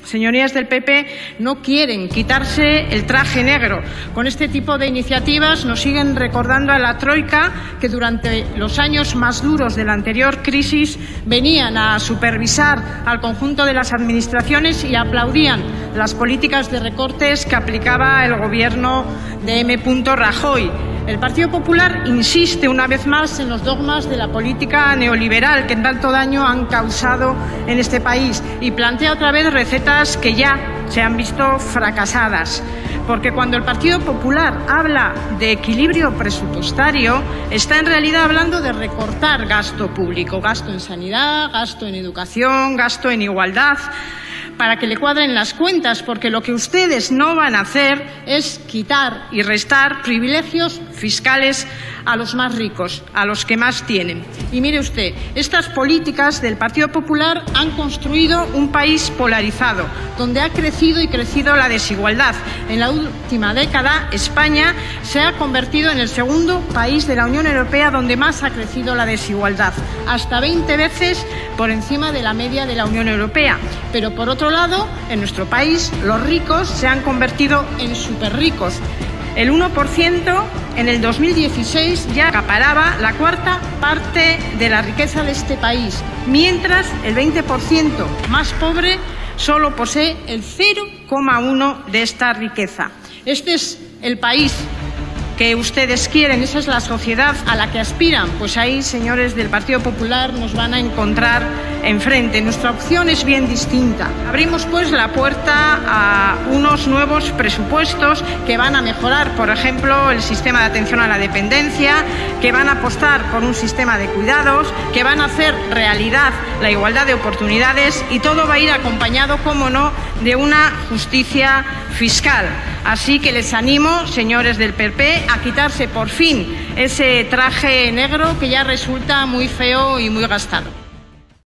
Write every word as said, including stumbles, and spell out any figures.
señorías del P P, no quieren quitarse el traje negro. Con este tipo de iniciativas nos siguen recordando a la troika que durante los años más duros de la anterior crisis venían a supervisar al conjunto de las administraciones y aplaudían las políticas de recortes que aplicaba el Gobierno de M. Rajoy. El Partido Popular insiste una vez más en los dogmas de la política neoliberal que tanto daño han causado en este país y plantea otra vez recetas que ya se han visto fracasadas. Porque cuando el Partido Popular habla de equilibrio presupuestario, está en realidad hablando de recortar gasto público, gasto en sanidad, gasto en educación, gasto en igualdad, para que le cuadren las cuentas, porque lo que ustedes no van a hacer es quitar y restar privilegios fiscales a los más ricos, a los que más tienen. Y mire usted, estas políticas del Partido Popular han construido un país polarizado, donde ha crecido y crecido la desigualdad. En la última década, España se ha convertido en el segundo país de la Unión Europea donde más ha crecido la desigualdad, hasta veinte veces por encima de la media de la Unión Europea. Pero, por otro lado, en nuestro país, los ricos se han convertido en superricos. El uno por ciento en el dos mil dieciséis ya acaparaba la cuarta parte de la riqueza de este país, mientras el veinte por ciento más pobre solo posee el cero coma uno por ciento de esta riqueza. Este es el país que ustedes quieren, esa es la sociedad a la que aspiran. Pues ahí, señores del Partido Popular, nos van a encontrar enfrente. Nuestra opción es bien distinta. Abrimos pues la puerta a unos nuevos presupuestos que van a mejorar, por ejemplo, el sistema de atención a la dependencia, que van a apostar por un sistema de cuidados, que van a hacer realidad la igualdad de oportunidades, y todo va a ir acompañado, como no, de una justicia fiscal. Así que les animo, señores del P P, a quitarse por fin ese traje negro que ya resulta muy feo y muy gastado.